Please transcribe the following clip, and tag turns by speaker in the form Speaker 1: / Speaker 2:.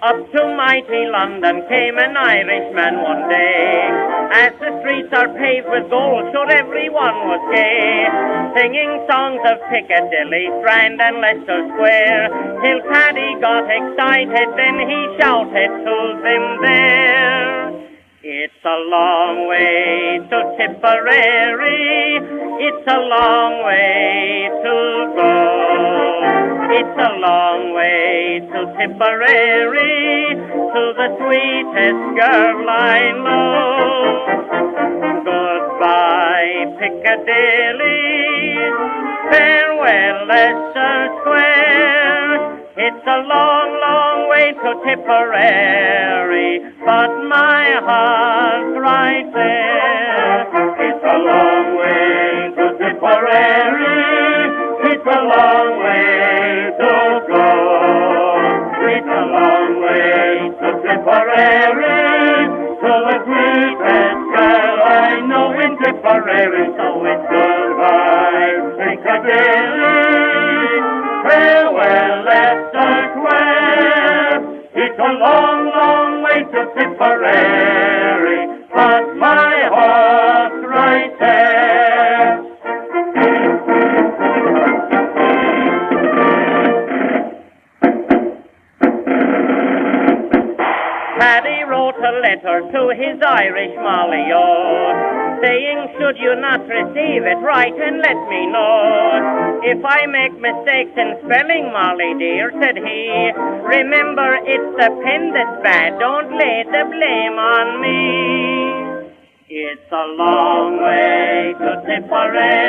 Speaker 1: Up to mighty London came an Irishman one day. As the streets are paved with gold, sure everyone was gay, singing songs of Piccadilly, Strand and Leicester Square, till Paddy got excited, then he shouted to them there. It's a long way to Tipperary, it's a long way to go. It's a long way to Tipperary, to the sweetest girl I know. Goodbye, Piccadilly, farewell, Leicester Square. It's a long, long way to Tipperary, but my heart's right there. It's a long way to Tipperary, it's a long way to go. It's a long way to Tipperary, to the sweetest girl I know in Tipperary. So it's goodbye, Piccadilly, farewell, Leicester Square. It's a long, long way to Tipperary, but my heart's right there. Paddy wrote a letter to his Irish Molly, oh, saying, should you not receive it, write and let me know. If I make mistakes in spelling, Molly dear, said he, remember it's the pen that's bad, don't lay the blame on me. It's a long way to Tipperary.